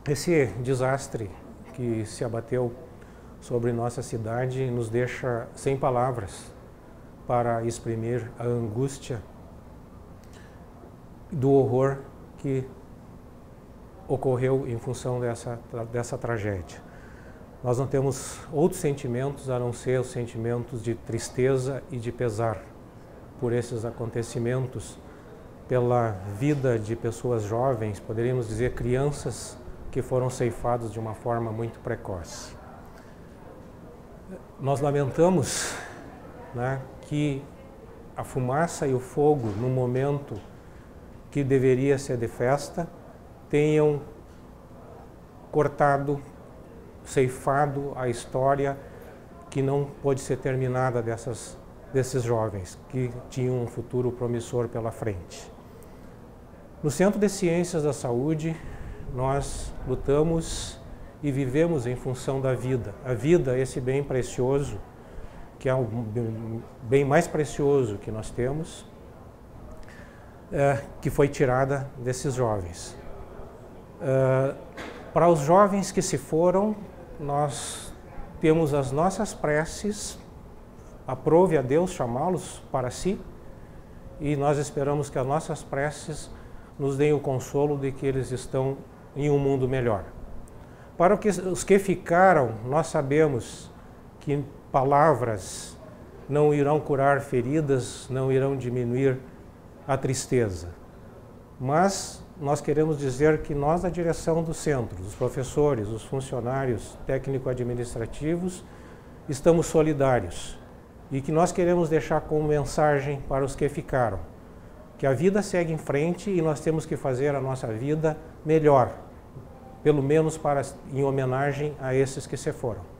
Esse desastre que se abateu sobre nossa cidade nos deixa sem palavras para exprimir a angústia do horror que ocorreu em função dessa tragédia. Nós não temos outros sentimentos a não ser os sentimentos de tristeza e de pesar por esses acontecimentos, pela vida de pessoas jovens, poderíamos dizer crianças, que foram ceifados de uma forma muito precoce. Nós lamentamos, né, que a fumaça e o fogo, no momento que deveria ser de festa, tenham cortado, ceifado a história que não pôde ser terminada desses jovens, que tinham um futuro promissor pela frente. No Centro de Ciências da Saúde, nós lutamos e vivemos em função da vida. A vida é esse bem precioso, que é o bem mais precioso que nós temos, que foi tirada desses jovens. Para os jovens que se foram, nós temos as nossas preces, aprove a Deus chamá-los para si, e nós esperamos que as nossas preces nos deem o consolo de que eles estão em um mundo melhor. Para os que ficaram, nós sabemos que palavras não irão curar feridas, não irão diminuir a tristeza. Mas nós queremos dizer que nós, da direção do centro, os professores, os funcionários técnico-administrativos, estamos solidários e que nós queremos deixar como mensagem para os que ficaram, que a vida segue em frente e nós temos que fazer a nossa vida melhor, pelo menos em homenagem a esses que se foram.